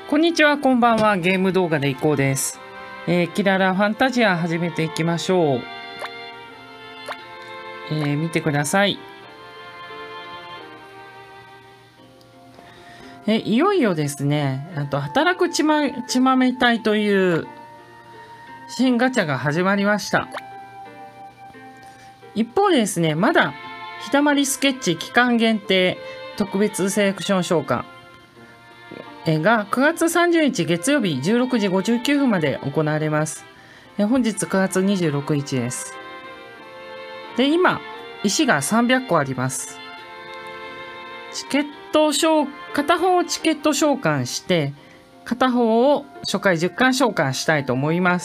こんにちは、こんばんは。ゲーム動画でいこうです。キララファンタジア始めていきましょう。見てください。いよいよですね、働くちまめ隊という新ガチャが始まりました。一方でですね、まだひだまりスケッチ期間限定特別セレクション召喚が9月30日月曜日16時59分まで行われます。本日9月26日です。で、今、石が300個あります。片方をチケット召喚して、片方を初回10巻召喚したいと思います。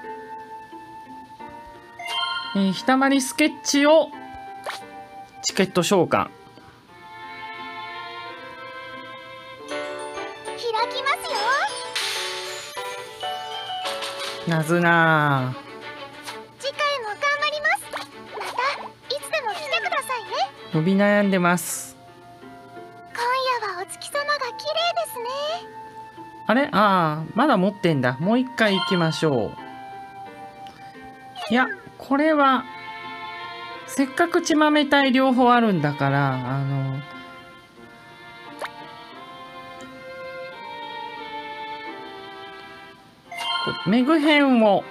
ひだまりスケッチをチケット召喚。なずな次回も頑張ります。またいつでも来てくださいね。 伸び悩んでます。 今夜はお月様が綺麗ですね。 あれ、まだ持ってんだ。もう一回行きましょう。いや、これはせっかくちまめ隊両方あるんだからメグ編を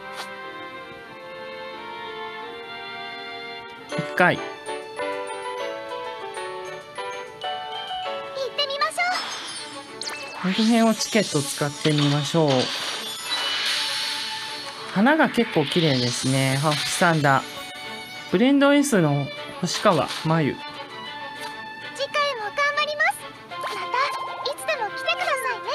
1回行ってみましょメグ編をチケット使ってみましょう。花が結構綺麗ですね。星さんだ。ブレンド S の星川真由。 う。次回も頑張ります。またいつでも来てくださ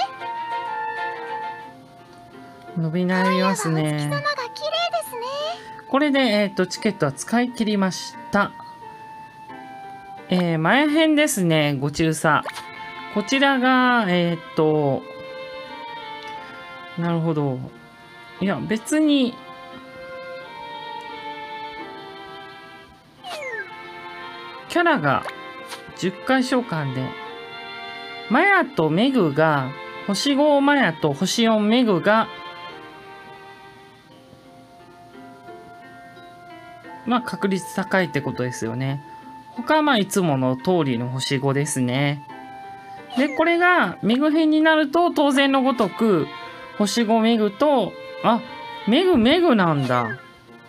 いね。 伸び悩みますね。 今夜はお月様が綺麗ですね。 これで、チケットは使い切りました。前編ですね、ご中佐。こちらが、なるほど。いや、別に、キャラが10回召喚で、マヤとメグが、星5マヤと星4メグが、確率高いってことですよね。他はいつもの通りの星5ですね。で、これがメグ編になると当然のごとく星5メグと、メグなんだ。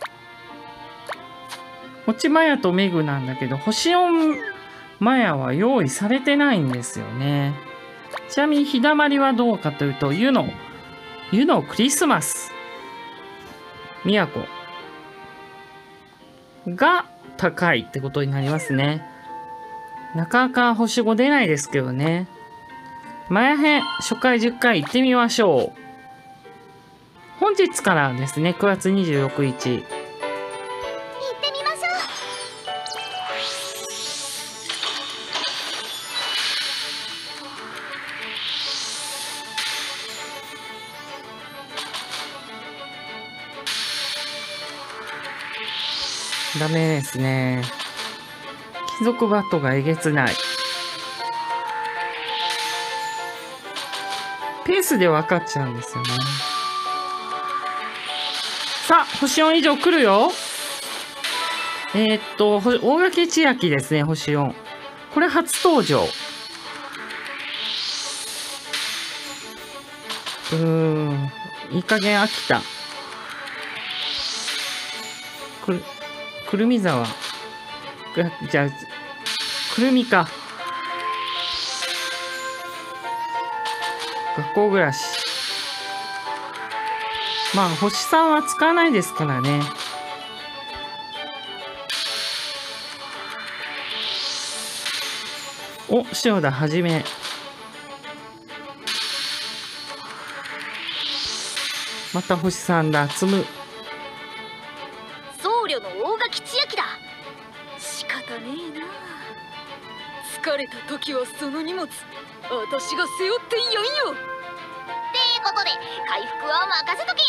落ちマヤとメグなんだけど、星4マヤは用意されてないんですよね。ちなみにひだまりはどうかというと、湯のクリスマス。都が高いってことになりますね。なかなか星5出ないですけどね。マヤ編初回10回行ってみましょう。本日からですね、9月26日。 行ってみましょダメですね。貴族バットがえげつない。ペースで分かっちゃうんですよね。さあ、星4以上来るよ。大垣千秋ですね、星4。これ初登場。いい加減飽きた。くるみ沢。じゃあ、くるみか。学校暮らし。星3は使わないですからね。お、塩田はじめ。また星3だ。積む。 僧侶の大垣千秋だ。仕方ねえな。疲れた時はその荷物、私が背負っていやんよ。 ってことで回復は任せとけ。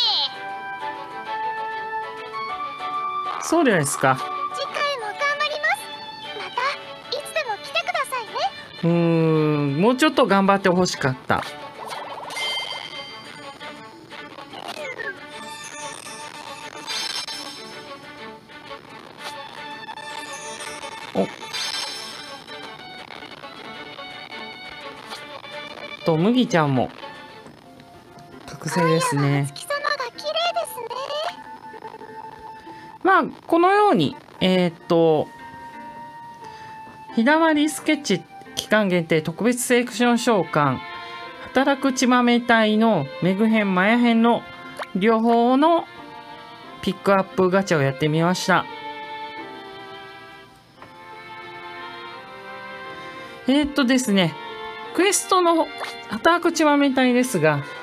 そうですか。 次回も頑張ります。またいつでも来てくださいね。 もうちょっと頑張ってほしかった。 と麦ちゃんも覚醒ですね。 月様が綺麗ですね。 まあこのように日だまりスケッチ期間限定特別セレクション召喚働く血豆隊のメグ編マヤ編の両方のピックアップガチャをやってみました。ですね、クエストの働く血豆隊ですが、